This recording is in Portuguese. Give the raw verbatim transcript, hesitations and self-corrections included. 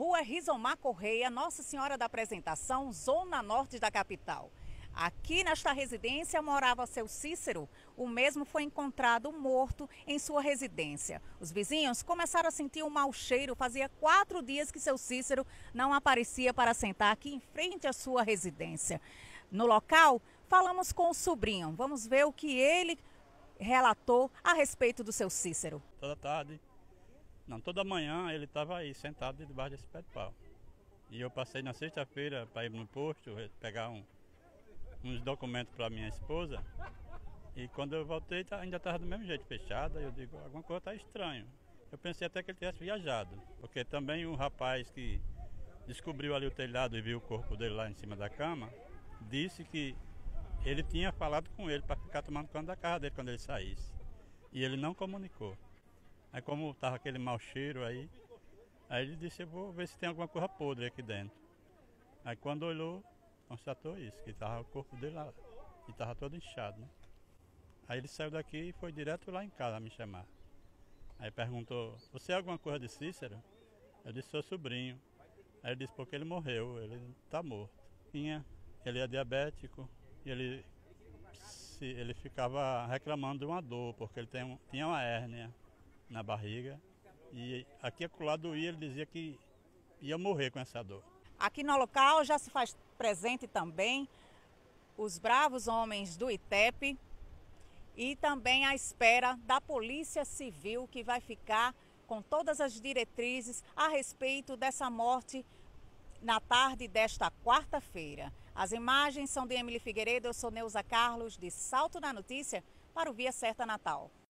Rua Rizomar Correia, Nossa Senhora da Apresentação, zona norte da capital. Aqui nesta residência morava seu Cícero. O mesmo foi encontrado morto em sua residência. Os vizinhos começaram a sentir um mau cheiro. Fazia quatro dias que seu Cícero não aparecia para sentar aqui em frente à sua residência. No local, falamos com o sobrinho. Vamos ver o que ele relatou a respeito do seu Cícero. Toda tarde, não, toda manhã ele estava aí sentado debaixo desse pé de pau. E eu passei na sexta-feira para ir no posto pegar um uns documentos para minha esposa, e quando eu voltei ainda estava do mesmo jeito, fechada. Eu digo, alguma coisa está estranho. Eu pensei até que ele tivesse viajado, porque também um rapaz que descobriu ali o telhado e viu o corpo dele lá em cima da cama, disse que ele tinha falado com ele para ficar tomando conta da casa dele quando ele saísse, e ele não comunicou. Aí como estava aquele mau cheiro aí, aí ele disse, eu vou ver se tem alguma coisa podre aqui dentro. Aí quando olhou, constatou isso, que estava o corpo dele lá, e estava todo inchado, né? Aí ele saiu daqui e foi direto lá em casa me chamar. Aí perguntou, você é alguma coisa de Cícero? Eu disse, sou sobrinho. Aí ele disse, porque ele morreu, ele está morto. Tinha, ele é diabético, e ele, se, ele ficava reclamando de uma dor, porque ele tem, tinha uma hérnia na barriga, e aqui acolá doía, ele dizia que ia morrer com essa dor. Aqui no local já se faz presente também os bravos homens do I T E P e também à espera da Polícia Civil, que vai ficar com todas as diretrizes a respeito dessa morte na tarde desta quarta-feira. As imagens são de Emily Figueiredo, eu sou Neuza Carlos, de Salto da Notícia, para o Via Certa Natal.